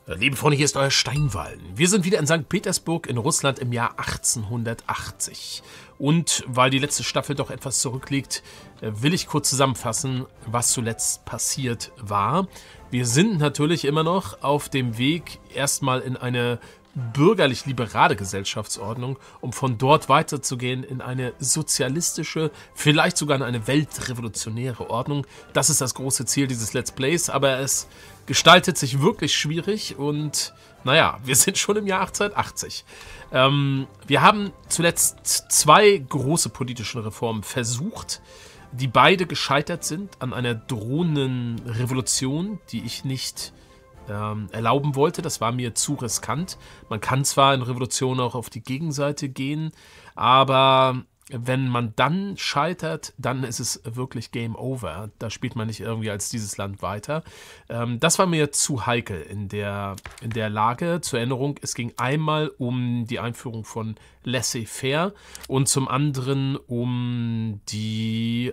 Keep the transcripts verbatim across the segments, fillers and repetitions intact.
Liebe Freunde, hier ist euer Steinwallen. Wir sind wieder in Sankt Petersburg in Russland im Jahr achtzehnhundertachtzig. Und weil die letzte Staffel doch etwas zurückliegt, will ich kurz zusammenfassen, was zuletzt passiert war. Wir sind natürlich immer noch auf dem Weg erstmal in eine bürgerlich-liberale Gesellschaftsordnung, um von dort weiterzugehen in eine sozialistische, vielleicht sogar in eine weltrevolutionäre Ordnung. Das ist das große Ziel dieses Let's Plays, aber es gestaltet sich wirklich schwierig und naja, wir sind schon im Jahr achtzehnhundertachtzig. Ähm, wir haben zuletzt zwei große politische Reformen versucht, die beide gescheitert sind an einer drohenden Revolution, die ich nicht ähm, erlauben wollte. Das war mir zu riskant. Man kann zwar in Revolutionen auch auf die Gegenseite gehen, aber wenn man dann scheitert, dann ist es wirklich Game Over. Da spielt man nicht irgendwie als dieses Land weiter. Ähm, das war mir zu heikel in der, in der Lage. Zur Erinnerung, es ging einmal um die Einführung von Laissez-faire und zum anderen um die,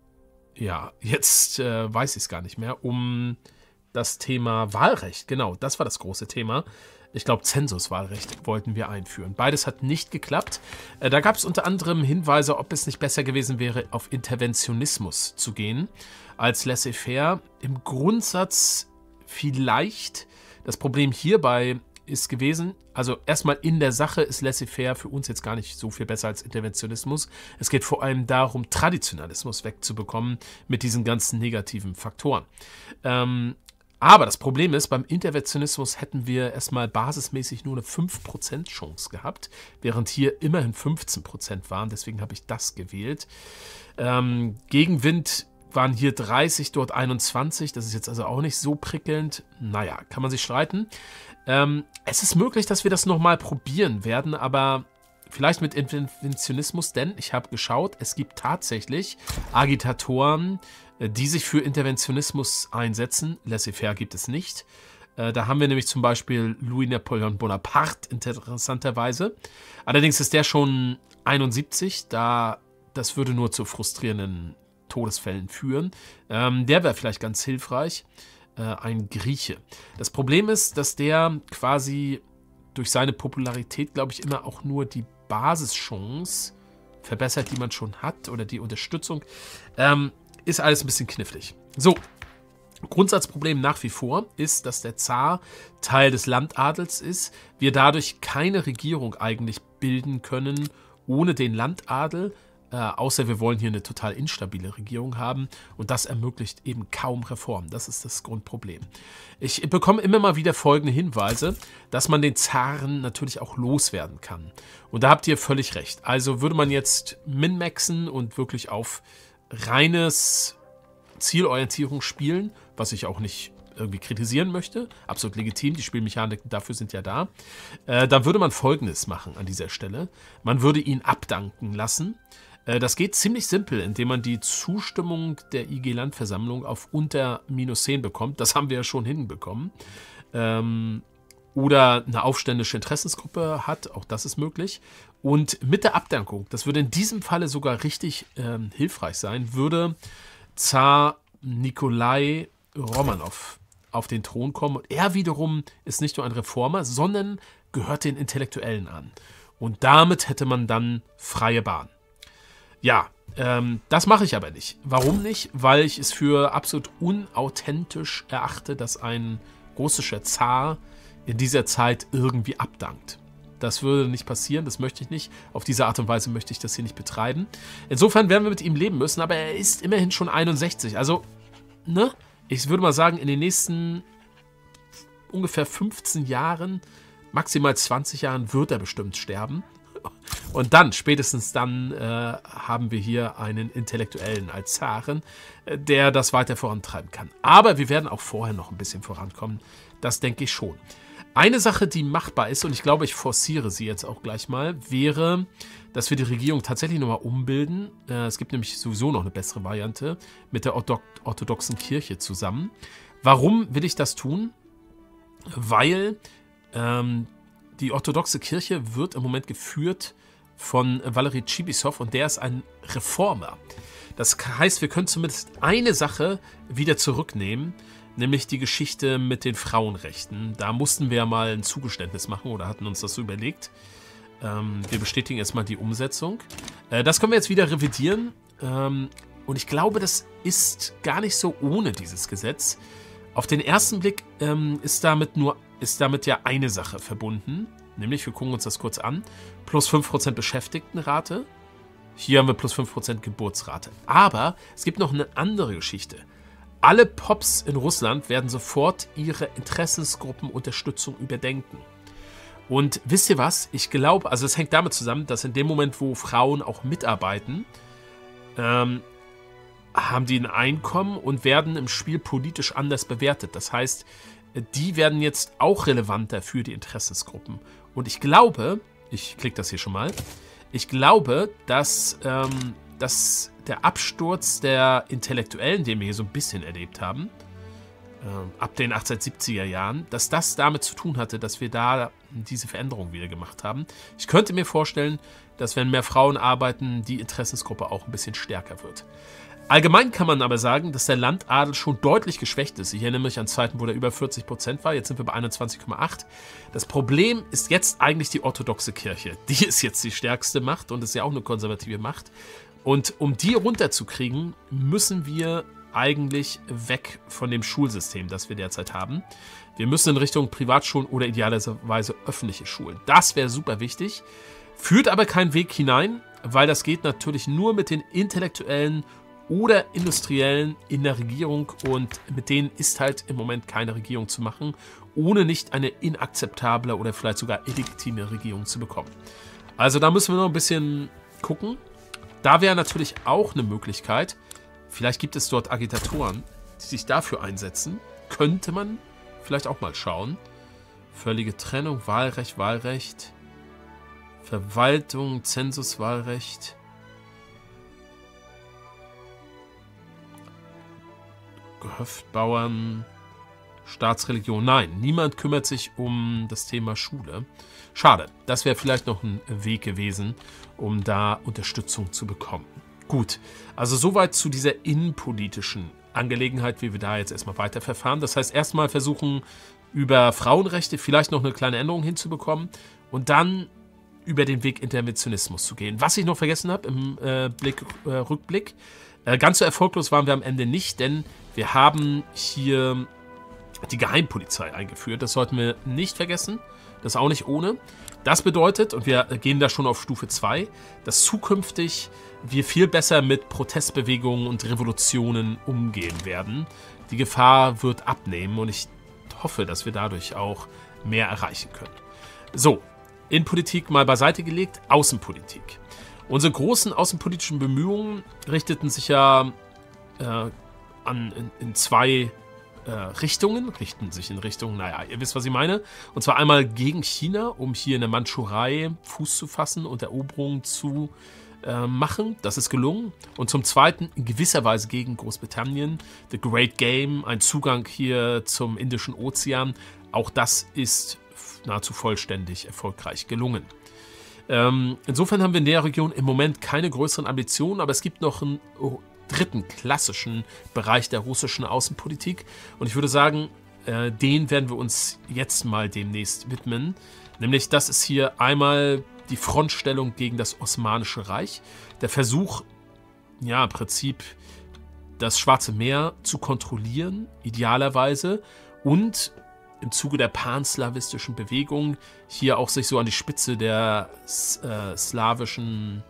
ja, jetzt äh, weiß ich es gar nicht mehr, um das Thema Wahlrecht. Genau, das war das große Thema. Ich glaube, Zensuswahlrecht wollten wir einführen. Beides hat nicht geklappt. Äh, da gab es unter anderem Hinweise, ob es nicht besser gewesen wäre, auf Interventionismus zu gehen als Laissez-faire. Im Grundsatz vielleicht. Das Problem hierbei ist gewesen, also erstmal in der Sache ist Laissez-faire für uns jetzt gar nicht so viel besser als Interventionismus. Es geht vor allem darum, Traditionalismus wegzubekommen mit diesen ganzen negativen Faktoren. Ähm, Aber das Problem ist, beim Interventionismus hätten wir erstmal basismäßig nur eine fünf Prozent Chance gehabt, während hier immerhin fünfzehn Prozent waren. Deswegen habe ich das gewählt. Ähm, Gegenwind waren hier dreißig, dort einundzwanzig. Das ist jetzt also auch nicht so prickelnd. Naja, kann man sich streiten. Ähm, es ist möglich, dass wir das nochmal probieren werden, aber vielleicht mit Interventionismus, denn ich habe geschaut, es gibt tatsächlich Agitatoren, die sich für Interventionismus einsetzen. Laissez-faire gibt es nicht. Da haben wir nämlich zum Beispiel Louis Napoleon Bonaparte, interessanterweise. Allerdings ist der schon einundsiebzig, da das würde nur zu frustrierenden Todesfällen führen. Ähm, der wäre vielleicht ganz hilfreich. Äh, ein Grieche. Das Problem ist, dass der quasi durch seine Popularität, glaube ich, immer auch nur die Basischance verbessert, die man schon hat, oder die Unterstützung. Ähm, ist alles ein bisschen knifflig. So, Grundsatzproblem nach wie vor ist, dass der Zar Teil des Landadels ist. Wir dadurch keine Regierung eigentlich bilden können ohne den Landadel, äh, außer wir wollen hier eine total instabile Regierung haben und das ermöglicht eben kaum Reformen. Das ist das Grundproblem. Ich bekomme immer mal wieder folgende Hinweise, dass man den Zaren natürlich auch loswerden kann. Und da habt ihr völlig recht. Also würde man jetzt min-maxen und wirklich auf reines Zielorientierung spielen, was ich auch nicht irgendwie kritisieren möchte, absolut legitim, die Spielmechaniken dafür sind ja da, äh, dann würde man Folgendes machen an dieser Stelle. Man würde ihn abdanken lassen. Äh, das geht ziemlich simpel, indem man die Zustimmung der I G-Landversammlung auf unter minus zehn bekommt. Das haben wir ja schon hinbekommen. Ähm, oder eine aufständische Interessensgruppe hat, auch das ist möglich. Und mit der Abdankung, das würde in diesem Falle sogar richtig ähm, hilfreich sein, würde Zar Nikolai Romanow auf den Thron kommen. Und er wiederum ist nicht nur ein Reformer, sondern gehört den Intellektuellen an. Und damit hätte man dann freie Bahn. Ja, ähm, das mache ich aber nicht. Warum nicht? Weil ich es für absolut unauthentisch erachte, dass ein russischer Zar in dieser Zeit irgendwie abdankt. Das würde nicht passieren, das möchte ich nicht. Auf diese Art und Weise möchte ich das hier nicht betreiben. Insofern werden wir mit ihm leben müssen, aber er ist immerhin schon einundsechzig. Also, ne? Ich würde mal sagen, in den nächsten ungefähr fünfzehn Jahren, maximal zwanzig Jahren, wird er bestimmt sterben. Und dann, spätestens dann, äh, haben wir hier einen Intellektuellen als Zaren, äh, der das weiter vorantreiben kann. Aber wir werden auch vorher noch ein bisschen vorankommen. Das denke ich schon. Eine Sache, die machbar ist, und ich glaube, ich forciere sie jetzt auch gleich mal, wäre, dass wir die Regierung tatsächlich nochmal umbilden. Äh, es gibt nämlich sowieso noch eine bessere Variante mit der orthodoxen Kirche zusammen. Warum will ich das tun? Weil ähm, die orthodoxe Kirche wird im Moment geführt von Valery Chibisow und der ist ein Reformer. Das heißt, wir können zumindest eine Sache wieder zurücknehmen, nämlich die Geschichte mit den Frauenrechten. Da mussten wir mal ein Zugeständnis machen oder hatten uns das so überlegt. Ähm, wir bestätigen erstmal die Umsetzung. Äh, das können wir jetzt wieder revidieren. Ähm, und ich glaube, das ist gar nicht so ohne dieses Gesetz. Auf den ersten Blick ähm, ist damit nur ist damit ja eine Sache verbunden. Nämlich, wir gucken uns das kurz an, plus fünf Prozent Beschäftigtenrate. Hier haben wir plus fünf Prozent Geburtsrate. Aber es gibt noch eine andere Geschichte. Alle Pops in Russland werden sofort ihre Interessensgruppenunterstützung überdenken. Und wisst ihr was? Ich glaube, also es hängt damit zusammen, dass in dem Moment, wo Frauen auch mitarbeiten, ähm, haben die ein Einkommen und werden im Spiel politisch anders bewertet. Das heißt, die werden jetzt auch relevanter für die Interessensgruppen. Und ich glaube, ich klicke das hier schon mal, ich glaube, dass, ähm, dass der Absturz der Intellektuellen, den wir hier so ein bisschen erlebt haben, äh, ab den achtzehnhundertsiebziger Jahren, dass das damit zu tun hatte, dass wir da diese Veränderung wieder gemacht haben. Ich könnte mir vorstellen, dass wenn mehr Frauen arbeiten, die Interessensgruppe auch ein bisschen stärker wird. Allgemein kann man aber sagen, dass der Landadel schon deutlich geschwächt ist. Ich erinnere mich an Zeiten, wo der über vierzig Prozent war. Jetzt sind wir bei einundzwanzig Komma acht. Das Problem ist jetzt eigentlich die orthodoxe Kirche. Die ist jetzt die stärkste Macht und ist ja auch eine konservative Macht. Und um die runterzukriegen, müssen wir eigentlich weg von dem Schulsystem, das wir derzeit haben. Wir müssen in Richtung Privatschulen oder idealerweise öffentliche Schulen. Das wäre super wichtig. Führt aber keinen Weg hinein, weil das geht natürlich nur mit den Intellektuellen oder Industriellen in der Regierung und mit denen ist halt im Moment keine Regierung zu machen, ohne nicht eine inakzeptable oder vielleicht sogar illegitime Regierung zu bekommen. Also da müssen wir noch ein bisschen gucken. Da wäre natürlich auch eine Möglichkeit, vielleicht gibt es dort Agitatoren, die sich dafür einsetzen, könnte man vielleicht auch mal schauen. Völlige Trennung, Wahlrecht, Wahlrecht, Verwaltung, Zensuswahlrecht. Gehöftbauern, Staatsreligion. Nein, niemand kümmert sich um das Thema Schule. Schade, das wäre vielleicht noch ein Weg gewesen, um da Unterstützung zu bekommen. Gut, also soweit zu dieser innenpolitischen Angelegenheit, wie wir da jetzt erstmal weiterverfahren. Das heißt, erstmal versuchen, über Frauenrechte vielleicht noch eine kleine Änderung hinzubekommen und dann über den Weg Interventionismus zu gehen. Was ich noch vergessen habe im äh, Blick, äh, Rückblick, äh, ganz so erfolglos waren wir am Ende nicht, denn wir haben hier die Geheimpolizei eingeführt. Das sollten wir nicht vergessen. Das auch nicht ohne. Das bedeutet, und wir gehen da schon auf Stufe zwei, dass zukünftig wir viel besser mit Protestbewegungen und Revolutionen umgehen werden. Die Gefahr wird abnehmen und ich hoffe, dass wir dadurch auch mehr erreichen können. So, Innenpolitik mal beiseite gelegt, Außenpolitik. Unsere großen außenpolitischen Bemühungen richteten sich ja äh, an, in, in zwei äh, Richtungen, richten sich in Richtung, naja, ihr wisst, was ich meine. Und zwar einmal gegen China, um hier in der Mandschurei Fuß zu fassen und Eroberungen zu äh, machen. Das ist gelungen. Und zum Zweiten in gewisser Weise gegen Großbritannien. The Great Game, ein Zugang hier zum Indischen Ozean. Auch das ist nahezu vollständig erfolgreich gelungen. Ähm, insofern haben wir in der Region im Moment keine größeren Ambitionen, aber es gibt noch einen oh, dritten klassischen Bereich der russischen Außenpolitik und ich würde sagen, äh, den werden wir uns jetzt mal demnächst widmen. Nämlich das ist hier einmal die Frontstellung gegen das Osmanische Reich, der Versuch, ja im Prinzip das Schwarze Meer zu kontrollieren, idealerweise, und im Zuge der panslawistischen Bewegung hier auch sich so an die Spitze der äh, slawischen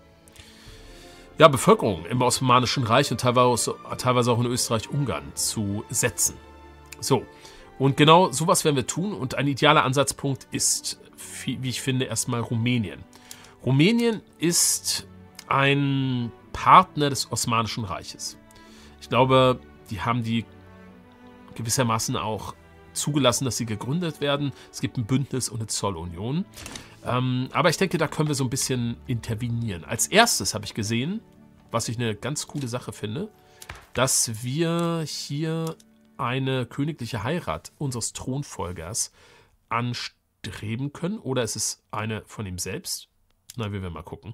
ja, Bevölkerung im Osmanischen Reich und teilweise, teilweise auch in Österreich-Ungarn zu setzen. So, und genau sowas werden wir tun und ein idealer Ansatzpunkt ist, wie ich finde, erstmal Rumänien. Rumänien ist ein Partner des Osmanischen Reiches. Ich glaube, die haben die gewissermaßen auch zugelassen, dass sie gegründet werden. Es gibt ein Bündnis und eine Zollunion. Ähm, aber ich denke, da können wir so ein bisschen intervenieren. Als erstes habe ich gesehen, was ich eine ganz coole Sache finde, dass wir hier eine königliche Heirat unseres Thronfolgers anstreben können. Oder ist es eine von ihm selbst? Na, wir werden mal gucken.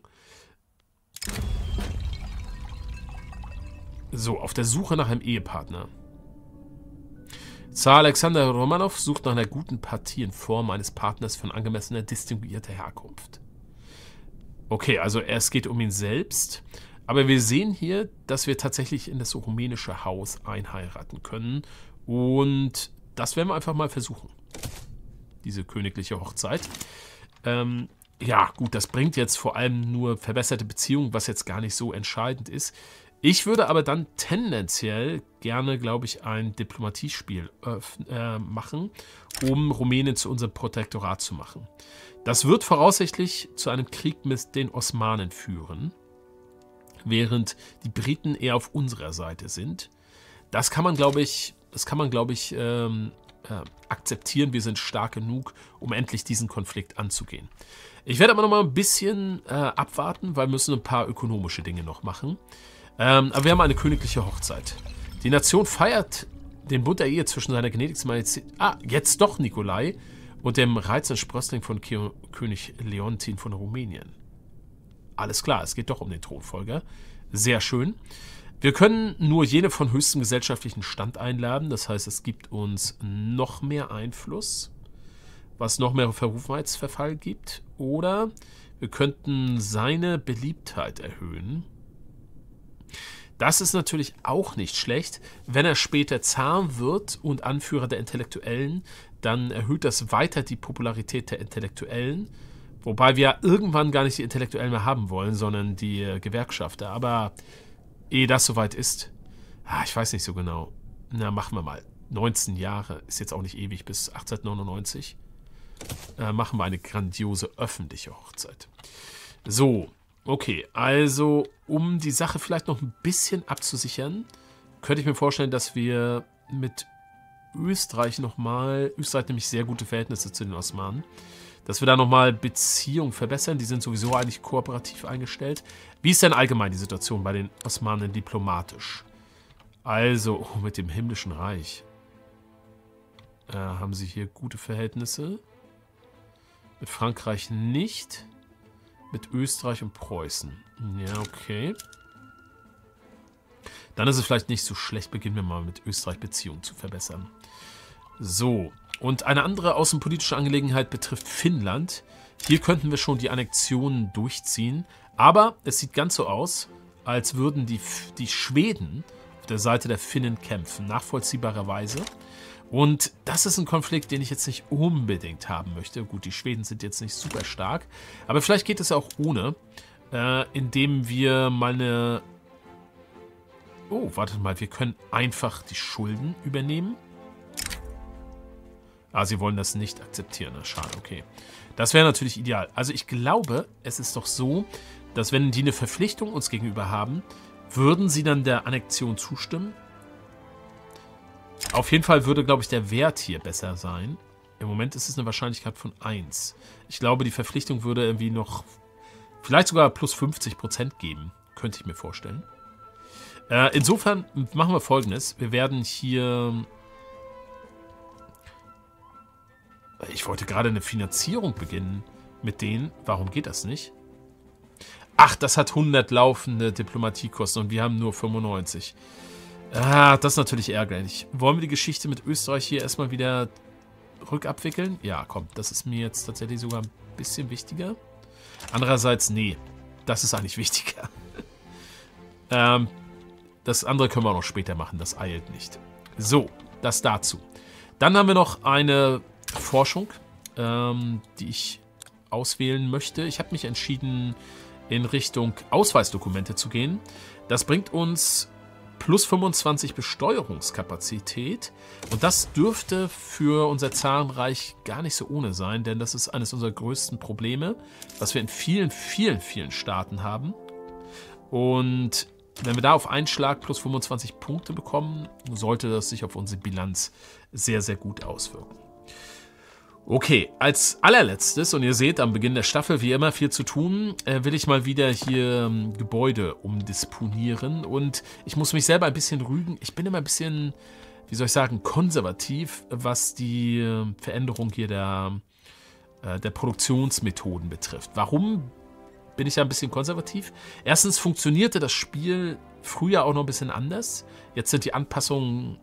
So, auf der Suche nach einem Ehepartner. Zar Alexander Romanov sucht nach einer guten Partie in Form eines Partners von angemessener, distinguierter Herkunft. Okay, also es geht um ihn selbst. Aber wir sehen hier, dass wir tatsächlich in das rumänische Haus einheiraten können. Und das werden wir einfach mal versuchen. Diese königliche Hochzeit. Ähm, ja, gut, das bringt jetzt vor allem nur verbesserte Beziehungen, was jetzt gar nicht so entscheidend ist. Ich würde aber dann tendenziell gerne, glaube ich, ein Diplomatiespiel äh, machen, um Rumänien zu unserem Protektorat zu machen. Das wird voraussichtlich zu einem Krieg mit den Osmanen führen, während die Briten eher auf unserer Seite sind. Das kann man, glaube ich, das kann man, glaube ich, ähm, äh, akzeptieren. Wir sind stark genug, um endlich diesen Konflikt anzugehen. Ich werde aber noch mal ein bisschen äh, abwarten, weil wir müssen ein paar ökonomische Dinge noch machen. Ähm, aber wir haben eine königliche Hochzeit. Die Nation feiert den Bund der Ehe zwischen seiner gnädigsten Majestät, ah, jetzt doch Nikolai, und dem reizenden Sprössling von Ke König Leontin von Rumänien. Alles klar, es geht doch um den Thronfolger. Sehr schön. Wir können nur jene von höchstem gesellschaftlichen Stand einladen. Das heißt, es gibt uns noch mehr Einfluss, was noch mehr Verrufenheitsverfall gibt. Oder wir könnten seine Beliebtheit erhöhen. Das ist natürlich auch nicht schlecht. Wenn er später Zar wird und Anführer der Intellektuellen, dann erhöht das weiter die Popularität der Intellektuellen. Wobei wir irgendwann gar nicht die Intellektuellen mehr haben wollen, sondern die äh, Gewerkschafter. Aber ehe das soweit ist, ah, ich weiß nicht so genau. Na, machen wir mal. neunzehn Jahre ist jetzt auch nicht ewig, bis achtzehnhundertneunundneunzig. Äh, machen wir eine grandiose öffentliche Hochzeit. So, okay. Also, um die Sache vielleicht noch ein bisschen abzusichern, könnte ich mir vorstellen, dass wir mit Österreich nochmal, Österreich hat nämlich sehr gute Verhältnisse zu den Osmanen, dass wir da nochmal Beziehungen verbessern. Die sind sowieso eigentlich kooperativ eingestellt. Wie ist denn allgemein die Situation bei den Osmanen diplomatisch? Also, oh, mit dem Himmlischen Reich. Äh, haben sie hier gute Verhältnisse? Mit Frankreich nicht. Mit Österreich und Preußen. Ja, okay. Dann ist es vielleicht nicht so schlecht, beginnen wir mal mit Österreich Beziehungen zu verbessern. So. Und eine andere außenpolitische Angelegenheit betrifft Finnland. Hier könnten wir schon die Annexionen durchziehen. Aber es sieht ganz so aus, als würden die, die Schweden auf der Seite der Finnen kämpfen. Nachvollziehbarerweise. Und das ist ein Konflikt, den ich jetzt nicht unbedingt haben möchte. Gut, die Schweden sind jetzt nicht super stark. Aber vielleicht geht es auch ohne. Äh, indem wir mal eine... Oh, wartet mal. Wir können einfach die Schulden übernehmen. Ah, sie wollen das nicht akzeptieren. Na, schade, okay. Das wäre natürlich ideal. Also ich glaube, es ist doch so, dass wenn die eine Verpflichtung uns gegenüber haben, würden sie dann der Annexion zustimmen? Auf jeden Fall würde, glaube ich, der Wert hier besser sein. Im Moment ist es eine Wahrscheinlichkeit von eins. Ich glaube, die Verpflichtung würde irgendwie noch vielleicht sogar plus fünfzig Prozent geben. Könnte ich mir vorstellen. Äh, insofern machen wir Folgendes. Wir werden hier... Ich wollte gerade eine Finanzierung beginnen mit denen. Warum geht das nicht? Ach, das hat hundert laufende Diplomatiekosten und wir haben nur fünfundneunzig. Ah, das ist natürlich ärgerlich. Wollen wir die Geschichte mit Österreich hier erstmal wieder rückabwickeln? Ja, komm, das ist mir jetzt tatsächlich sogar ein bisschen wichtiger. Andererseits, nee, das ist eigentlich wichtiger. ähm, das andere können wir auch noch später machen, das eilt nicht. So, das dazu. Dann haben wir noch eine Forschung, ähm, die ich auswählen möchte. Ich habe mich entschieden, in Richtung Ausweisdokumente zu gehen. Das bringt uns plus fünfundzwanzig Besteuerungskapazität und das dürfte für unser Zarenreich gar nicht so ohne sein, denn das ist eines unserer größten Probleme, was wir in vielen, vielen, vielen Staaten haben. Und wenn wir da auf einen Schlag plus fünfundzwanzig Punkte bekommen, sollte das sich auf unsere Bilanz sehr, sehr gut auswirken. Okay, als allerletztes, und ihr seht am Beginn der Staffel wie immer viel zu tun, äh, will ich mal wieder hier ähm, Gebäude umdisponieren und ich muss mich selber ein bisschen rügen. Ich bin immer ein bisschen, wie soll ich sagen, konservativ, was die äh, Veränderung hier der, äh, der Produktionsmethoden betrifft. Warum bin ich da ein bisschen konservativ? Erstens funktionierte das Spiel früher auch noch ein bisschen anders. Jetzt sind die Anpassungen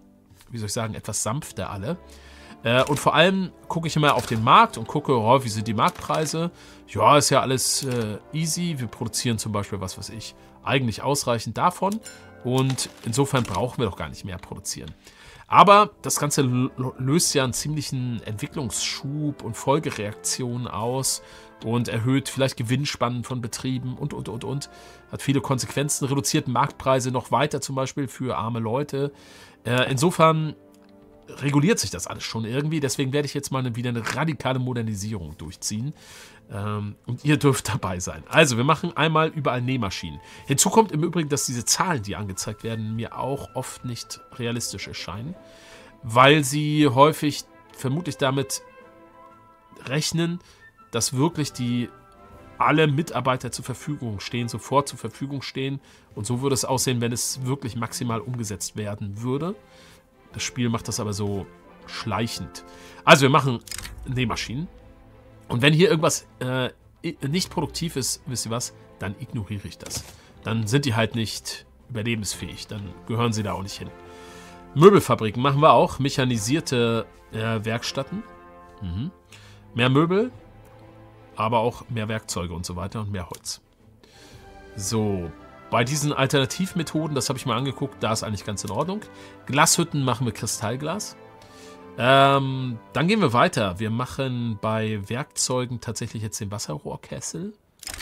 wie soll ich sagen, etwas sanfter alle. Äh, und vor allem gucke ich immer auf den Markt und gucke, oh, wie sind die Marktpreise. Ja, ist ja alles äh, easy. Wir produzieren zum Beispiel, was weiß ich, eigentlich ausreichend davon. Und insofern brauchen wir doch gar nicht mehr produzieren. Aber das Ganze löst ja einen ziemlichen Entwicklungsschub und Folgereaktionen aus und erhöht vielleicht Gewinnspannen von Betrieben und, und, und, und. Hat viele Konsequenzen, reduziert Marktpreise noch weiter zum Beispiel für arme Leute. Äh, insofern reguliert sich das alles schon irgendwie. Deswegen werde ich jetzt mal wieder eine radikale Modernisierung durchziehen. Ähm, und ihr dürft dabei sein. Also, wir machen einmal überall Nähmaschinen. Hinzu kommt im Übrigen, dass diese Zahlen, die angezeigt werden, mir auch oft nicht realistisch erscheinen, weil sie häufig vermutlich damit rechnen, dass wirklich die alle Mitarbeiter zur Verfügung stehen, sofort zur Verfügung stehen. Und so würde es aussehen, wenn es wirklich maximal umgesetzt werden würde. Das Spiel macht das aber so schleichend. Also wir machen Nähmaschinen. Und wenn hier irgendwas äh, nicht produktiv ist, wisst ihr was, dann ignoriere ich das. Dann sind die halt nicht überlebensfähig. Dann gehören sie da auch nicht hin. Möbelfabriken machen wir auch. Mechanisierte äh, Werkstätten. Mhm. Mehr Möbel, aber auch mehr Werkzeuge und so weiter und mehr Holz. So, bei diesen Alternativmethoden, das habe ich mal angeguckt, da ist eigentlich ganz in Ordnung. Glashütten machen wir Kristallglas. Ähm, dann gehen wir weiter. Wir machen bei Werkzeugen tatsächlich jetzt den Wasserrohrkessel.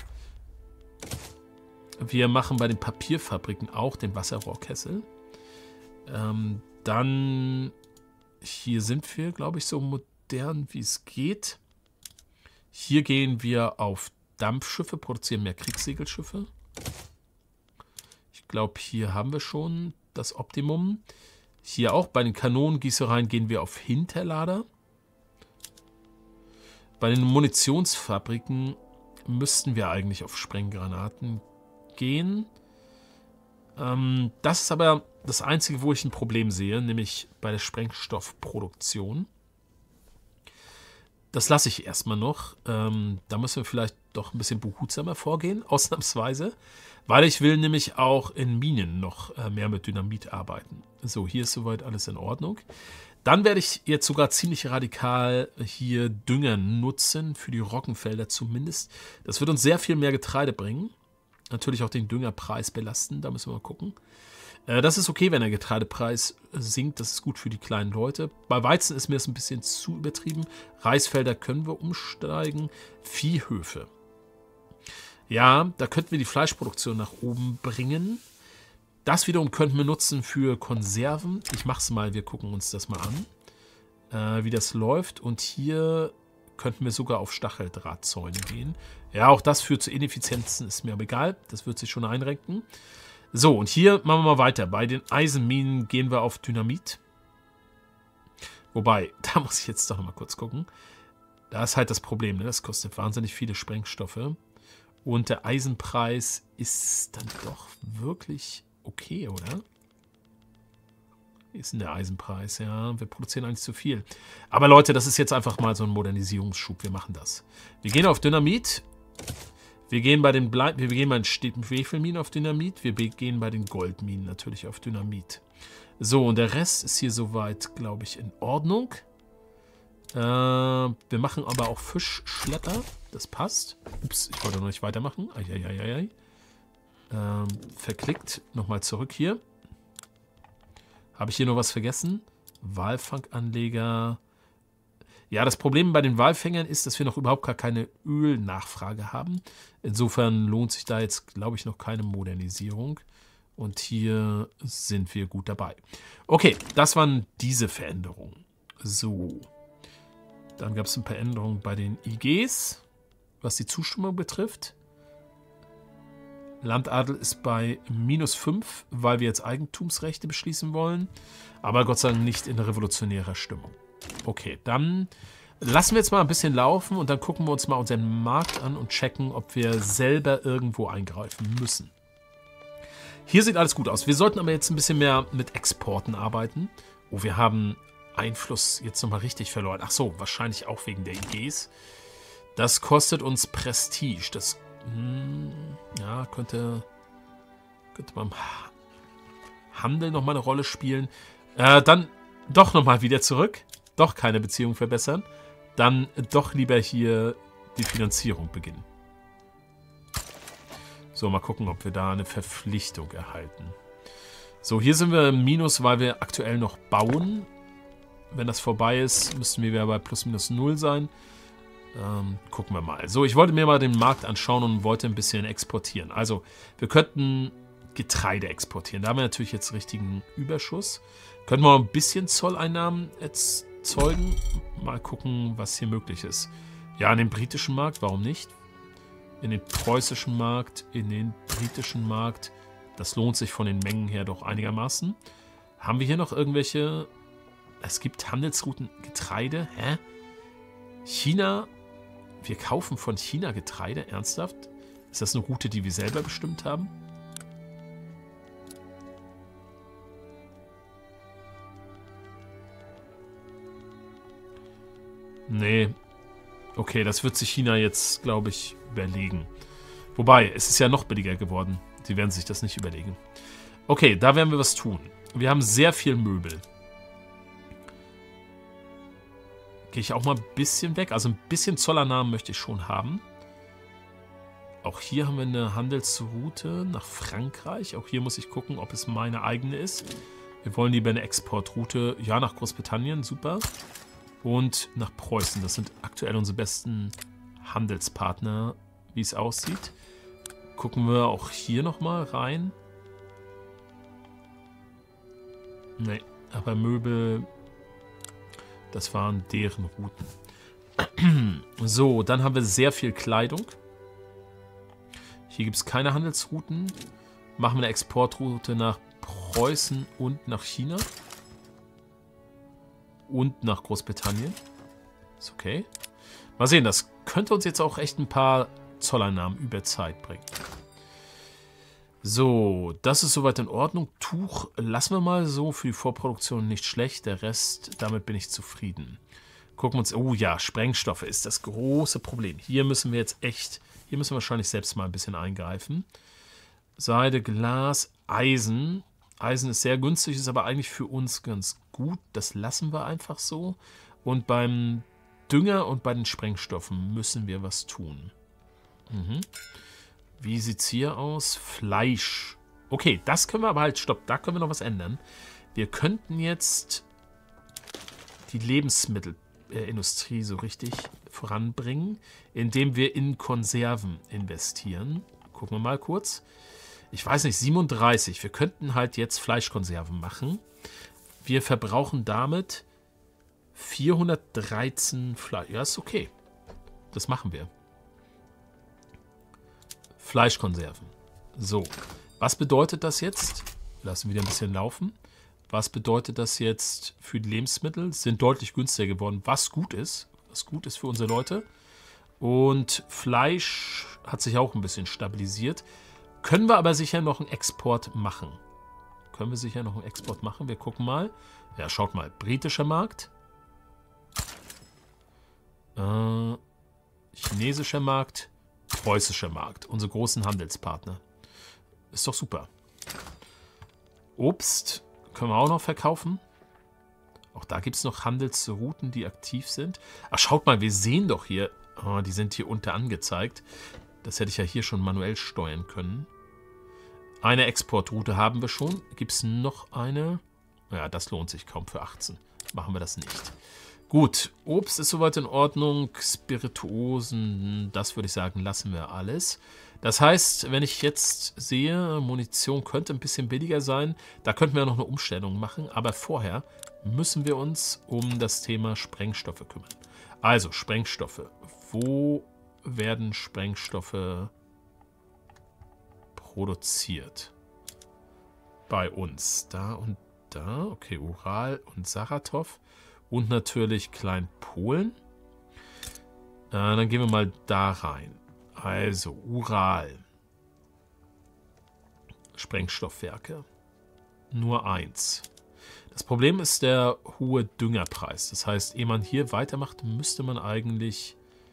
Wir machen bei den Papierfabriken auch den Wasserrohrkessel. Ähm, dann, hier sind wir, glaube ich, so modern, wie es geht. Hier gehen wir auf Dampfschiffe, produzieren mehr Kriegssegelschiffe. Ich glaube, hier haben wir schon das Optimum. Hier auch bei den Kanonengießereien gehen wir auf Hinterlader. Bei den Munitionsfabriken müssten wir eigentlich auf Sprenggranaten gehen. Ähm, das ist aber das Einzige, wo ich ein Problem sehe, nämlich bei der Sprengstoffproduktion. Das lasse ich erstmal noch. Ähm, da müssen wir vielleicht doch ein bisschen behutsamer vorgehen, ausnahmsweise. Weil ich will nämlich auch in Minen noch äh, mehr mit Dynamit arbeiten. So, hier ist soweit alles in Ordnung. Dann werde ich jetzt sogar ziemlich radikal hier Dünger nutzen, für die Roggenfelder zumindest. Das wird uns sehr viel mehr Getreide bringen. Natürlich auch den Düngerpreis belasten, da müssen wir mal gucken. Äh, das ist okay, wenn der Getreidepreis sinkt, das ist gut für die kleinen Leute. Bei Weizen ist mir das ein bisschen zu übertrieben. Reisfelder können wir umsteigen. Viehhöfe. Ja, da könnten wir die Fleischproduktion nach oben bringen. Das wiederum könnten wir nutzen für Konserven. Ich mache es mal, wir gucken uns das mal an, äh, wie das läuft. Und hier könnten wir sogar auf Stacheldrahtzäune gehen. Ja, auch das führt zu Ineffizienzen, ist mir aber egal. Das wird sich schon einrenken. So, und hier machen wir mal weiter. Bei den Eisenminen gehen wir auf Dynamit. Wobei, da muss ich jetzt doch noch mal kurz gucken. Da ist halt das Problem, ne? Das kostet wahnsinnig viele Sprengstoffe. Und der Eisenpreis ist dann doch wirklich okay, oder? Wie ist denn der Eisenpreis? Ja, wir produzieren eigentlich zu viel. Aber Leute, das ist jetzt einfach mal so ein Modernisierungsschub. Wir machen das. Wir gehen auf Dynamit. Wir gehen bei den Blei wir gehen bei den Schwefelminen auf Dynamit. Wir gehen bei den Goldminen natürlich auf Dynamit. So, und der Rest ist hier soweit, glaube ich, in Ordnung. Äh, wir machen aber auch Fischschlepper. Das passt. Ups, ich wollte noch nicht weitermachen. Eieieiei. Ähm, verklickt. Nochmal zurück hier. Habe ich hier noch was vergessen? Walfanganleger. Ja, das Problem bei den Walfängern ist, dass wir noch überhaupt gar keine Ölnachfrage haben. Insofern lohnt sich da jetzt, glaube ich, noch keine Modernisierung. Und hier sind wir gut dabei. Okay, das waren diese Veränderungen. So. Dann gab es ein paar Änderungen bei den I Gs, was die Zustimmung betrifft. Landadel ist bei minus fünf, weil wir jetzt Eigentumsrechte beschließen wollen. Aber Gott sei Dank nicht in revolutionärer Stimmung. Okay, dann lassen wir jetzt mal ein bisschen laufen und dann gucken wir uns mal unseren Markt an und checken, ob wir selber irgendwo eingreifen müssen. Hier sieht alles gut aus. Wir sollten aber jetzt ein bisschen mehr mit Exporten arbeiten. Oh, wir haben Einfluss jetzt nochmal richtig verloren. Ach so, wahrscheinlich auch wegen der I Gs. Das kostet uns Prestige. Das hm, ja, könnte, könnte beim Handel nochmal eine Rolle spielen. Äh, dann doch nochmal wieder zurück. Doch keine Beziehung verbessern. Dann doch lieber hier die Finanzierung beginnen. So, mal gucken, ob wir da eine Verpflichtung erhalten. So, hier sind wir im Minus, weil wir aktuell noch bauen. Wenn das vorbei ist, müssten wir bei plus minus null sein. Ähm, gucken wir mal. So, ich wollte mir mal den Markt anschauen und wollte ein bisschen exportieren. Also, wir könnten Getreide exportieren. Da haben wir natürlich jetzt richtigen Überschuss. Könnten wir ein bisschen Zolleinnahmen erzeugen. Mal gucken, was hier möglich ist. Ja, in den britischen Markt, warum nicht? In den preußischen Markt, in den britischen Markt. Das lohnt sich von den Mengen her doch einigermaßen. Haben wir hier noch irgendwelche... Es gibt Handelsrouten Getreide. Hä? China... Wir kaufen von China Getreide? Ernsthaft? Ist das eine Route, die wir selber bestimmt haben? Nee. Okay, das wird sich China jetzt, glaube ich, überlegen. Wobei, es ist ja noch billiger geworden. Sie werden sich das nicht überlegen. Okay, da werden wir was tun. Wir haben sehr viel Möbel. Gehe ich auch mal ein bisschen weg. Also ein bisschen Zolleinnahmen möchte ich schon haben. Auch hier haben wir eine Handelsroute nach Frankreich. Auch hier muss ich gucken, ob es meine eigene ist. Wir wollen lieber eine Exportroute. Ja, nach Großbritannien. Super. Und nach Preußen. Das sind aktuell unsere besten Handelspartner, wie es aussieht. Gucken wir auch hier nochmal rein. Nee, aber Möbel... Das waren deren Routen. So, dann haben wir sehr viel Kleidung. Hier gibt es keine Handelsrouten. Machen wir eine Exportroute nach Preußen und nach China. Und nach Großbritannien. Ist okay. Mal sehen, das könnte uns jetzt auch echt ein paar Zolleinnahmen über Zeit bringen. So, das ist soweit in Ordnung. Tuch lassen wir mal so. Für die Vorproduktion nicht schlecht. Der Rest, damit bin ich zufrieden. Gucken wir uns... Oh ja, Sprengstoffe ist das große Problem. Hier müssen wir jetzt echt... Hier müssen wir wahrscheinlich selbst mal ein bisschen eingreifen. Seide, Glas, Eisen. Eisen ist sehr günstig, ist aber eigentlich für uns ganz gut. Das lassen wir einfach so. Und beim Dünger und bei den Sprengstoffen müssen wir was tun. Mhm. Wie sieht es hier aus? Fleisch. Okay, das können wir aber halt... Stopp, da können wir noch was ändern. Wir könnten jetzt die Lebensmittelindustrie so richtig voranbringen, indem wir in Konserven investieren. Gucken wir mal kurz. Ich weiß nicht, siebenunddreißig. Wir könnten halt jetzt Fleischkonserven machen. Wir verbrauchen damit vierhundertdreizehn Fleisch. Ja, ist okay. Das machen wir. Fleischkonserven. So, was bedeutet das jetzt? Wir lassen wieder ein bisschen laufen. Was bedeutet das jetzt für die Lebensmittel? Sind deutlich günstiger geworden, was gut ist. Was gut ist für unsere Leute. Und Fleisch hat sich auch ein bisschen stabilisiert. Können wir aber sicher noch einen Export machen. Können wir sicher noch einen Export machen. Wir gucken mal. Ja, schaut mal. Britischer Markt. Äh, chinesischer Markt. Preußischer Markt, unsere großen Handelspartner. Ist doch super. Obst können wir auch noch verkaufen. Auch da gibt es noch Handelsrouten, die aktiv sind. Ach, schaut mal, wir sehen doch hier, oh, die sind hier unter angezeigt. Das hätte ich ja hier schon manuell steuern können. Eine Exportroute haben wir schon. Gibt es noch eine? Ja, das lohnt sich kaum für achtzehn. Machen wir das nicht. Gut, Obst ist soweit in Ordnung, Spirituosen, das würde ich sagen, lassen wir alles. Das heißt, wenn ich jetzt sehe, Munition könnte ein bisschen billiger sein, da könnten wir noch eine Umstellung machen, aber vorher müssen wir uns um das Thema Sprengstoffe kümmern. Also, Sprengstoffe. Wo werden Sprengstoffe produziert? Bei uns. Da und da. Okay, Ural und Saratow. Und natürlich Kleinpolen. Äh, dann gehen wir mal da rein. Also, Ural. Sprengstoffwerke. Nur eins. Das Problem ist der hohe Düngerpreis. Das heißt, ehe man hier weitermacht, müsste man eigentlich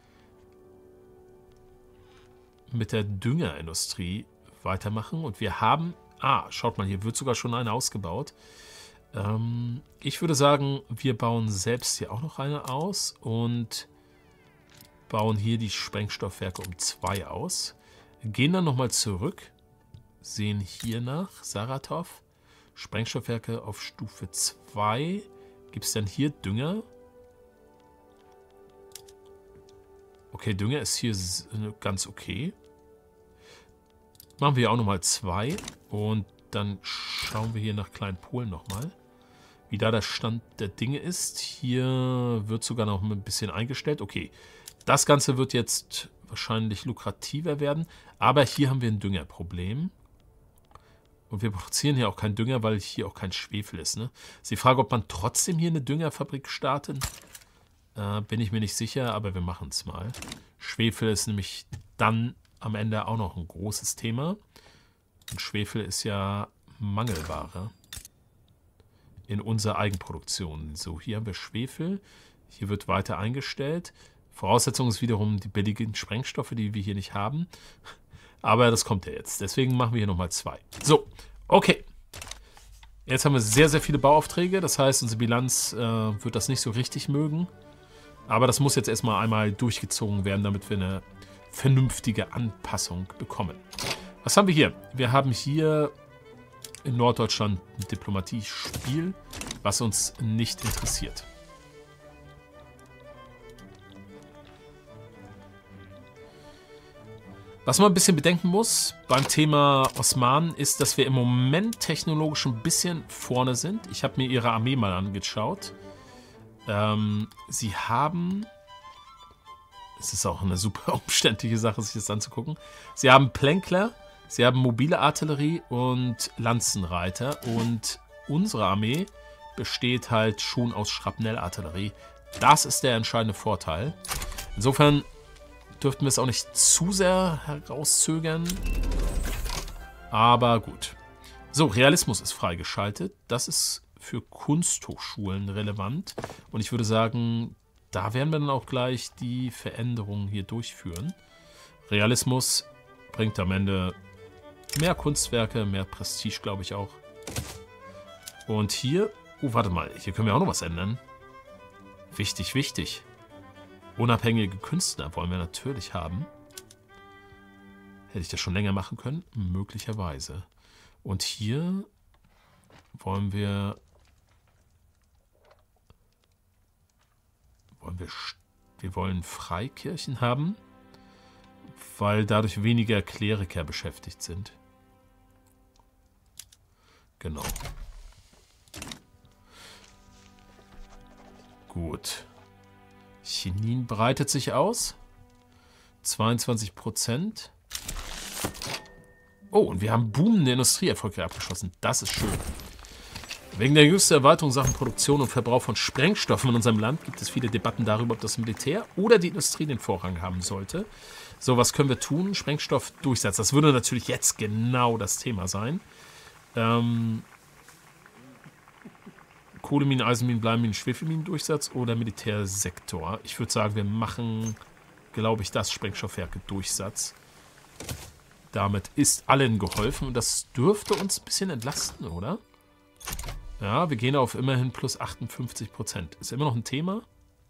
mit der Düngerindustrie weitermachen. Und wir haben... Ah, schaut mal, hier wird sogar schon eine ausgebaut. Ähm, ich würde sagen, wir bauen selbst hier auch noch eine aus und bauen hier die Sprengstoffwerke um zwei aus. Gehen dann nochmal zurück, sehen hier nach Saratov. Sprengstoffwerke auf Stufe zwei. Gibt es dann hier Dünger? Okay, Dünger ist hier ganz okay. Machen wir auch nochmal zwei. Und dann schauen wir hier nach Kleinpolen nochmal, wie da der Stand der Dinge ist. Hier wird sogar noch ein bisschen eingestellt. Okay, das Ganze wird jetzt wahrscheinlich lukrativer werden. Aber hier haben wir ein Düngerproblem. Und wir produzieren hier auch keinen Dünger, weil hier auch kein Schwefel ist. Ne? Ist die Frage, ob man trotzdem hier eine Düngerfabrik startet. Äh, bin ich mir nicht sicher, aber wir machen es mal. Schwefel ist nämlich dann am Ende auch noch ein großes Thema. Und Schwefel ist ja Mangelware in unserer Eigenproduktion. So, hier haben wir Schwefel. Hier wird weiter eingestellt. Voraussetzung ist wiederum die billigen Sprengstoffe, die wir hier nicht haben. Aber das kommt ja jetzt. Deswegen machen wir hier nochmal zwei. So, okay. Jetzt haben wir sehr, sehr viele Bauaufträge. Das heißt, unsere Bilanz äh, wird das nicht so richtig mögen. Aber das muss jetzt erstmal einmal durchgezogen werden, damit wir eine vernünftige Anpassung bekommen. Was haben wir hier? Wir haben hier in Norddeutschland ein Diplomatiespiel, was uns nicht interessiert. Was man ein bisschen bedenken muss beim Thema Osmanen ist, dass wir im Moment technologisch ein bisschen vorne sind. Ich habe mir ihre Armee mal angeschaut. Ähm, sie haben, es ist auch eine super umständliche Sache, sich das anzugucken. Sie haben Plänkler, sie haben mobile Artillerie und Lanzenreiter. Und unsere Armee besteht halt schon aus Schrapnellartillerie. Das ist der entscheidende Vorteil. Insofern dürften wir es auch nicht zu sehr herauszögern. Aber gut. So, Realismus ist freigeschaltet. Das ist für Kunsthochschulen relevant. Und ich würde sagen, da werden wir dann auch gleich die Veränderungen hier durchführen. Realismus bringt am Ende mehr Kunstwerke, mehr Prestige, glaube ich auch. Und hier, oh, warte mal, hier können wir auch noch was ändern. Wichtig, wichtig. Unabhängige Künstler wollen wir natürlich haben. Hätte ich das schon länger machen können? Möglicherweise. Und hier wollen wir... Wollen wir... Wir wollen Freikirchen haben, weil dadurch weniger Kleriker beschäftigt sind. Genau. Gut. Chinin breitet sich aus. zweiundzwanzig Prozent. Oh, und wir haben boomende Industrie erfolgreich abgeschlossen. Das ist schön. Wegen der jüngsten Erweiterung Sachen Produktion und Verbrauch von Sprengstoffen in unserem Land gibt es viele Debatten darüber, ob das Militär oder die Industrie den Vorrang haben sollte. So, was können wir tun? Sprengstoffdurchsatz. Das würde natürlich jetzt genau das Thema sein. Ähm... Kohleminen, Eisenminen, Bleiminen, Schwefelminen-Durchsatz oder Militärsektor. Ich würde sagen, wir machen, glaube ich, das Sprengstoffwerke-Durchsatz. Damit ist allen geholfen und das dürfte uns ein bisschen entlasten, oder? Ja, wir gehen auf immerhin plus achtundfünfzig Prozent. Ist immer noch ein Thema.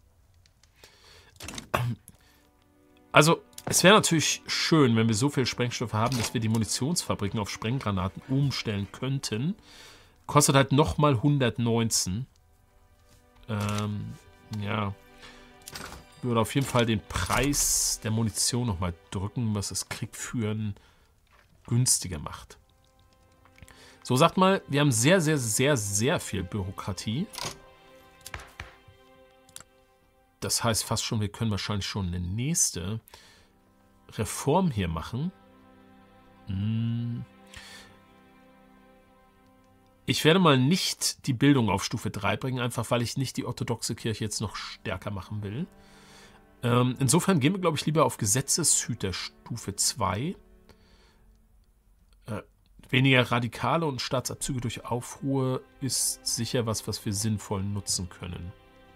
Also, es wäre natürlich schön, wenn wir so viel Sprengstoffe haben, dass wir die Munitionsfabriken auf Sprenggranaten umstellen könnten. Kostet halt nochmal hundertneunzehn. Ähm, ja. Würde auf jeden Fall den Preis der Munition nochmal drücken, was das Kriegführen günstiger macht. So, sagt mal, wir haben sehr, sehr, sehr, sehr viel Bürokratie. Das heißt fast schon, wir können wahrscheinlich schon eine nächste Reform hier machen. Hm. Ich werde mal nicht die Bildung auf Stufe drei bringen, einfach weil ich nicht die orthodoxe Kirche jetzt noch stärker machen will. Ähm, insofern gehen wir, glaube ich, lieber auf Gesetzeshüter Stufe zwei. Äh, weniger Radikale und Staatsabzüge durch Aufruhr ist sicher was, was wir sinnvoll nutzen können.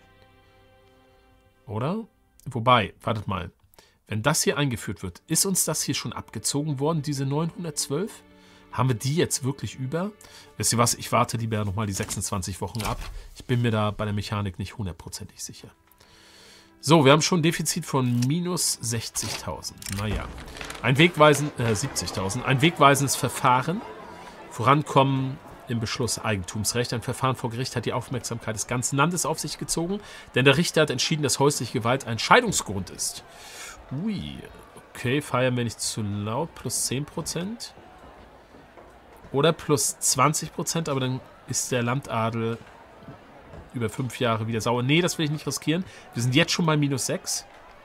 Oder? Wobei, wartet mal. Wenn das hier eingeführt wird, ist uns das hier schon abgezogen worden, diese neunhundertzwölf? Haben wir die jetzt wirklich über? Wisst ihr was, ich warte lieber nochmal die sechsundzwanzig Wochen ab. Ich bin mir da bei der Mechanik nicht hundertprozentig sicher. So, wir haben schon ein Defizit von minus sechzigtausend. Naja, ein wegweisen, äh, siebzigtausend. Ein wegweisendes Verfahren. Vorankommen im Beschluss Eigentumsrecht. Ein Verfahren vor Gericht hat die Aufmerksamkeit des ganzen Landes auf sich gezogen, denn der Richter hat entschieden, dass häusliche Gewalt ein Scheidungsgrund ist. Ui, okay, feiern wir nicht zu laut. Plus zehn Prozent. Oder plus zwanzig Prozent, aber dann ist der Landadel über fünf Jahre wieder sauer. Nee, das will ich nicht riskieren. Wir sind jetzt schon bei minus sechs.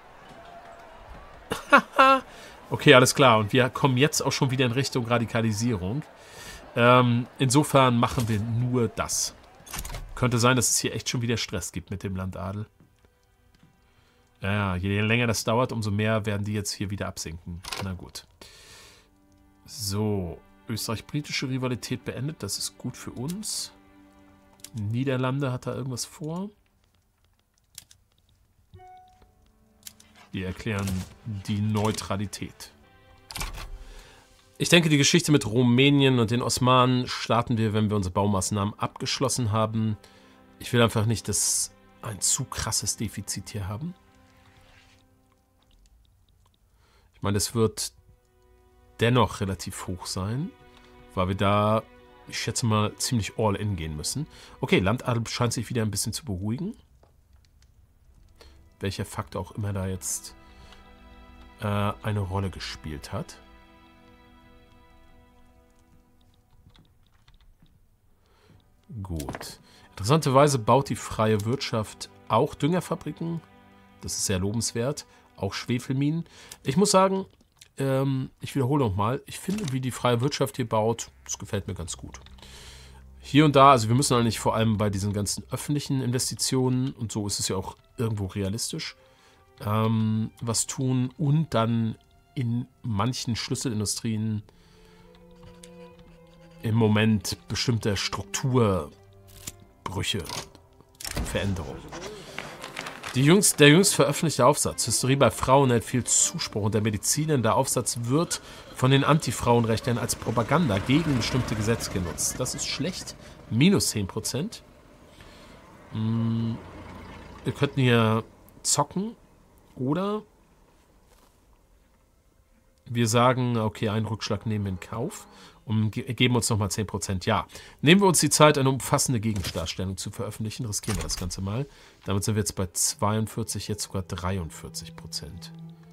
Okay, alles klar. Und wir kommen jetzt auch schon wieder in Richtung Radikalisierung. Ähm, insofern machen wir nur das. Könnte sein, dass es hier echt schon wieder Stress gibt mit dem Landadel. Ja, je länger das dauert, umso mehr werden die jetzt hier wieder absinken. Na gut. So, österreich-britische Rivalität beendet. Das ist gut für uns. Niederlande hat da irgendwas vor. Die erklären die Neutralität. Ich denke, die Geschichte mit Rumänien und den Osmanen starten wir, wenn wir unsere Baumaßnahmen abgeschlossen haben. Ich will einfach nicht, dass ein zu krasses Defizit hier haben. Ich meine, es wird dennoch relativ hoch sein, weil wir da, ich schätze mal, ziemlich all in gehen müssen. Okay, Landadel scheint sich wieder ein bisschen zu beruhigen. Welcher Faktor auch immer da jetzt äh, eine Rolle gespielt hat. Gut. Interessanterweise baut die freie Wirtschaft auch Düngerfabriken. Das ist sehr lobenswert. Auch Schwefelminen. Ich muss sagen, ähm, ich wiederhole nochmal, ich finde, wie die freie Wirtschaft hier baut, das gefällt mir ganz gut. Hier und da, also wir müssen eigentlich vor allem bei diesen ganzen öffentlichen Investitionen, und so ist es ja auch irgendwo realistisch, ähm, was tun und dann in manchen Schlüsselindustrien im Moment bestimmte Strukturbrüche, Veränderungen. Die jüngst, der jüngst veröffentlichte Aufsatz Hysterie bei Frauen hält viel Zuspruch unter Medizinern. Der Aufsatz wird von den Antifrauenrechtlern als Propaganda gegen bestimmte Gesetze genutzt. Das ist schlecht. Minus zehn Prozent. Hm, wir könnten hier zocken oder wir sagen, okay, einen Rückschlag nehmen wir in Kauf und geben uns nochmal zehn Prozent. Ja, nehmen wir uns die Zeit, eine umfassende Gegendarstellung zu veröffentlichen. Riskieren wir das Ganze mal. Damit sind wir jetzt bei zweiundvierzig, jetzt sogar dreiundvierzig Prozent.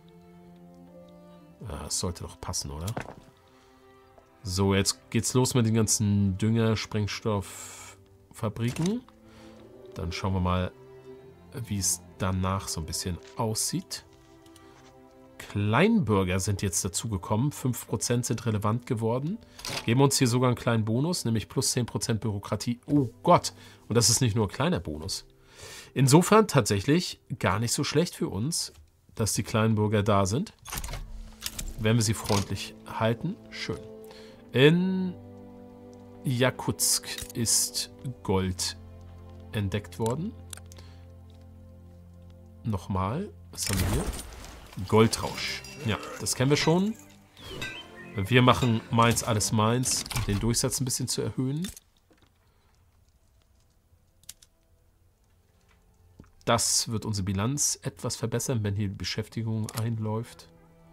Ja, das sollte doch passen, oder? So, jetzt geht's los mit den ganzen Dünger-, Sprengstofffabriken. Dann schauen wir mal, wie es danach so ein bisschen aussieht. Kleinbürger sind jetzt dazugekommen. fünf Prozent sind relevant geworden. Geben uns hier sogar einen kleinen Bonus, nämlich plus zehn Prozent Bürokratie. Oh Gott, und das ist nicht nur ein kleiner Bonus. Insofern tatsächlich gar nicht so schlecht für uns, dass die Kleinbürger da sind. Wenn wir sie freundlich halten, schön. In Jakutsk ist Gold entdeckt worden. Nochmal, was haben wir hier? Goldrausch. Ja, das kennen wir schon. Wir machen Mainz alles Mainz, um den Durchsatz ein bisschen zu erhöhen. Das wird unsere Bilanz etwas verbessern, wenn hier die Beschäftigung einläuft.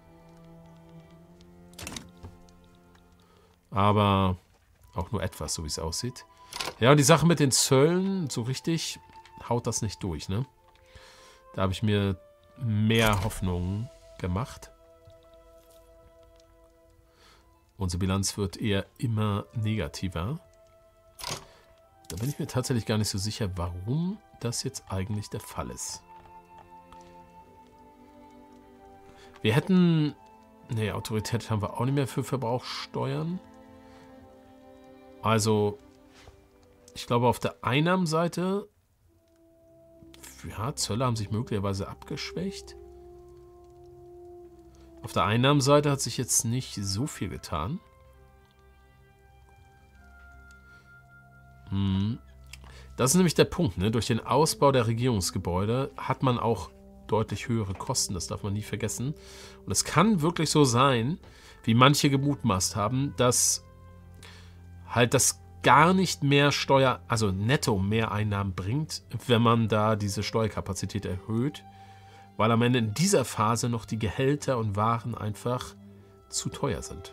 Aber auch nur etwas, so wie es aussieht. Ja, und die Sache mit den Zöllen, so richtig haut das nicht durch, ne? Da habe ich mir mehr Hoffnungen gemacht. Unsere Bilanz wird eher immer negativer. Da bin ich mir tatsächlich gar nicht so sicher, warum das jetzt eigentlich der Fall ist. Wir hätten... Ne, Autorität haben wir auch nicht mehr für Verbrauchssteuern. Also, ich glaube, auf der Einnahmenseite... Ja, Zölle haben sich möglicherweise abgeschwächt. Auf der Einnahmenseite hat sich jetzt nicht so viel getan. Hm. Das ist nämlich der Punkt, ne? Durch den Ausbau der Regierungsgebäude hat man auch deutlich höhere Kosten. Das darf man nie vergessen. Und es kann wirklich so sein, wie manche gemutmaßt haben, dass halt das gar nicht mehr Steuer, also netto mehr Einnahmen bringt, wenn man da diese Steuerkapazität erhöht, weil am Ende in dieser Phase noch die Gehälter und Waren einfach zu teuer sind.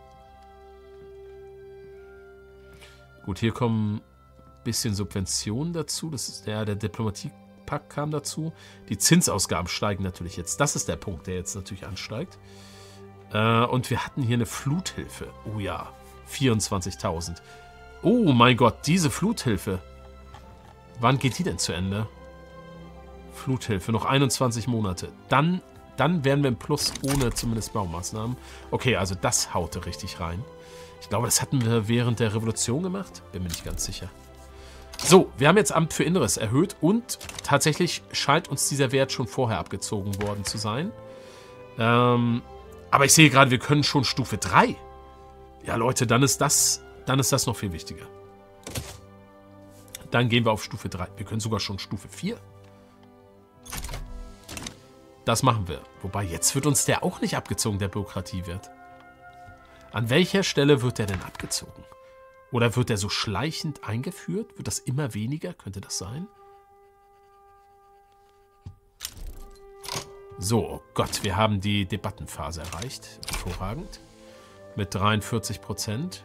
Gut, hier kommen ein bisschen Subventionen dazu. Das ist der, der Diplomatiepakt kam dazu. Die Zinsausgaben steigen natürlich jetzt. Das ist der Punkt, der jetzt natürlich ansteigt. Äh, und wir hatten hier eine Fluthilfe. Oh ja, vierundzwanzigtausend. Oh mein Gott, diese Fluthilfe. Wann geht die denn zu Ende? Fluthilfe, noch einundzwanzig Monate. Dann, dann wären wir im Plus ohne zumindest Baumaßnahmen. Okay, also das haute richtig rein. Ich glaube, das hatten wir während der Revolution gemacht. Bin mir nicht ganz sicher. So, wir haben jetzt Amt für Inneres erhöht und tatsächlich scheint uns dieser Wert schon vorher abgezogen worden zu sein. Ähm, aber ich sehe gerade, wir können schon Stufe drei. Ja, Leute, dann ist das, dann ist das noch viel wichtiger. Dann gehen wir auf Stufe drei. Wir können sogar schon Stufe vier. Das machen wir. Wobei, jetzt wird uns der auch nicht abgezogen, der Bürokratiewert. An welcher Stelle wird der denn abgezogen? Oder wird der so schleichend eingeführt? Wird das immer weniger? Könnte das sein? So, oh Gott, wir haben die Debattenphase erreicht. Hervorragend. Mit dreiundvierzig Prozent.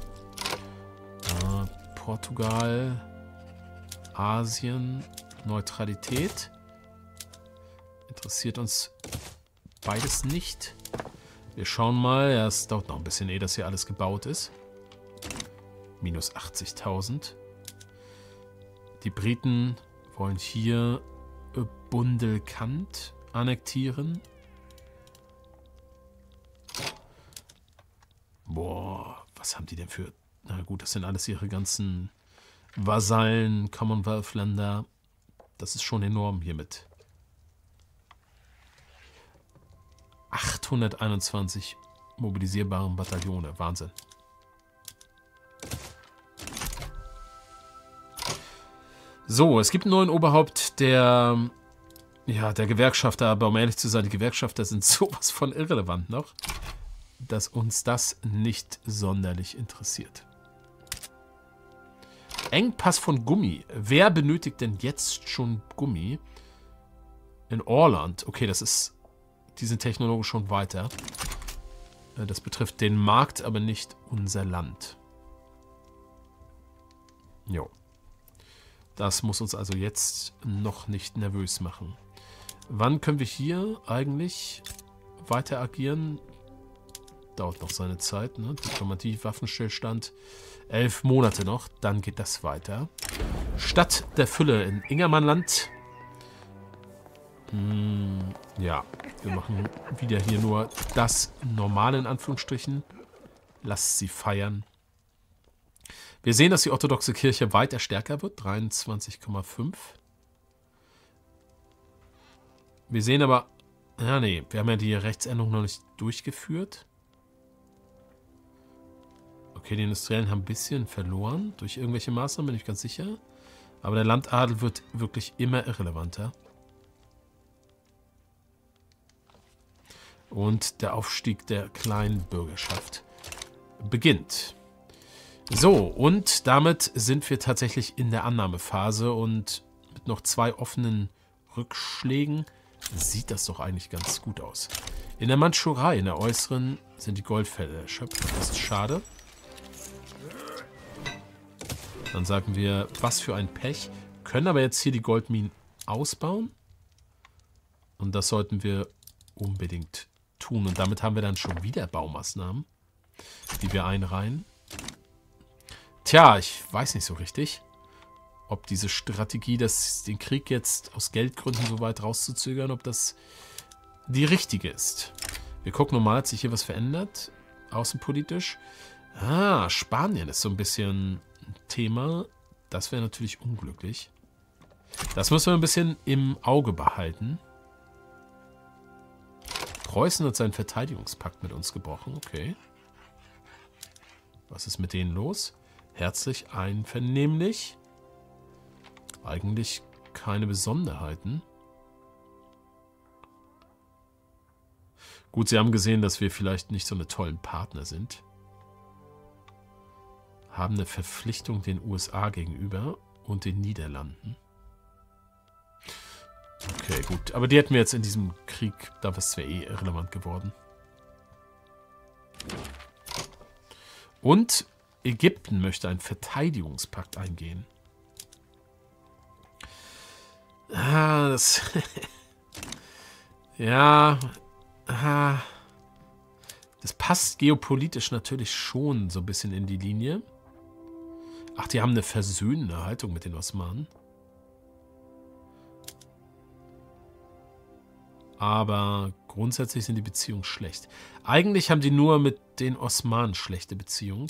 Äh, Portugal, Asien, Neutralität. Interessiert uns beides nicht. Wir schauen mal. Ja, es dauert noch ein bisschen, ehe das hier alles gebaut ist. Minus achtzigtausend. Die Briten wollen hier Bundelkhand annektieren. Boah, was haben die denn für... Na gut, das sind alles ihre ganzen Vasallen, Commonwealth-Länder. Das ist schon enorm hiermit. achthunderteinundzwanzig mobilisierbaren Bataillone. Wahnsinn. So, es gibt einen neuen Oberhaupt der, ja, der Gewerkschafter, aber um ehrlich zu sein, die Gewerkschafter sind sowas von irrelevant noch, dass uns das nicht sonderlich interessiert. Engpass von Gummi. Wer benötigt denn jetzt schon Gummi? In Orland. Okay, das ist... Die sind technologisch schon weiter. Das betrifft den Markt, aber nicht unser Land. Jo. Das muss uns also jetzt noch nicht nervös machen. Wann können wir hier eigentlich weiter agieren? Dauert noch seine Zeit, ne? Diplomatie, Waffenstillstand. Elf Monate noch, dann geht das weiter. Stadt der Fülle in Ingermannland. Hm, ja, wir machen wieder hier nur das Normale in Anführungsstrichen. Lasst sie feiern. Wir sehen, dass die orthodoxe Kirche weiter stärker wird. dreiundzwanzig Komma fünf. Wir sehen aber... Ja, nee, wir haben ja die Rechtsänderung noch nicht durchgeführt. Okay, die Industriellen haben ein bisschen verloren. Durch irgendwelche Maßnahmen, bin ich ganz sicher. Aber der Landadel wird wirklich immer irrelevanter. Und der Aufstieg der kleinen Bürgerschaft beginnt. So, und damit sind wir tatsächlich in der Annahmephase und mit noch zwei offenen Rückschlägen sieht das doch eigentlich ganz gut aus. In der Mandschurei, in der äußeren, sind die Goldfelder erschöpft. Das ist schade. Dann sagen wir, was für ein Pech. Können aber jetzt hier die Goldminen ausbauen. Und das sollten wir unbedingt tun. Und damit haben wir dann schon wieder Baumaßnahmen, die wir einreihen. Tja, ich weiß nicht so richtig, ob diese Strategie, das, den Krieg jetzt aus Geldgründen so weit rauszuzögern, ob das die richtige ist. Wir gucken nochmal, hat sich hier was verändert, außenpolitisch. Ah, Spanien ist so ein bisschen ein Thema. Das wäre natürlich unglücklich. Das müssen wir ein bisschen im Auge behalten. Preußen hat seinen Verteidigungspakt mit uns gebrochen. Okay. Was ist mit denen los? Herzlich einvernehmlich. Eigentlich keine Besonderheiten. Gut, sie haben gesehen, dass wir vielleicht nicht so eine tollen Partner sind. haben eine Verpflichtung den U S A gegenüber und den Niederlanden. Okay, gut. Aber die hätten wir jetzt in diesem Krieg, da wäre eh irrelevant geworden. Und Ägypten möchte einen Verteidigungspakt eingehen. Ah, das... ja... Ah, das passt geopolitisch natürlich schon so ein bisschen in die Linie. Ach, die haben eine versöhnende Haltung mit den Osmanen. Aber grundsätzlich sind die Beziehungen schlecht. Eigentlich haben die nur mit den Osmanen schlechte Beziehungen.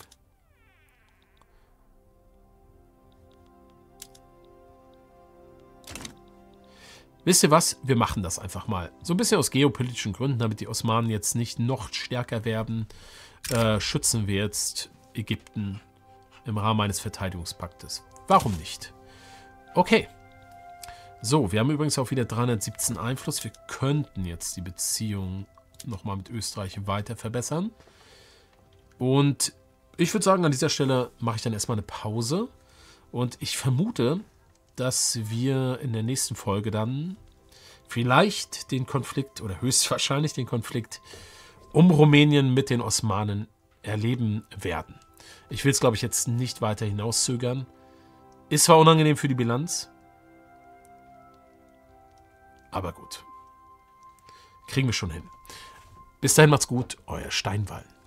Wisst ihr was? Wir machen das einfach mal. So ein bisschen aus geopolitischen Gründen, damit die Osmanen jetzt nicht noch stärker werden, äh, schützen wir jetzt Ägypten im Rahmen eines Verteidigungspaktes. Warum nicht? Okay. So, wir haben übrigens auch wieder dreihundertsiebzehn Einfluss. Wir könnten jetzt die Beziehung nochmal mit Österreich weiter verbessern. Und ich würde sagen, an dieser Stelle mache ich dann erstmal eine Pause. Und ich vermute, dass wir in der nächsten Folge dann vielleicht den Konflikt oder höchstwahrscheinlich den Konflikt um Rumänien mit den Osmanen erleben werden. Ich will es, glaube ich, jetzt nicht weiter hinauszögern. Ist zwar unangenehm für die Bilanz, aber gut. Kriegen wir schon hin. Bis dahin macht's gut, euer Steinwall.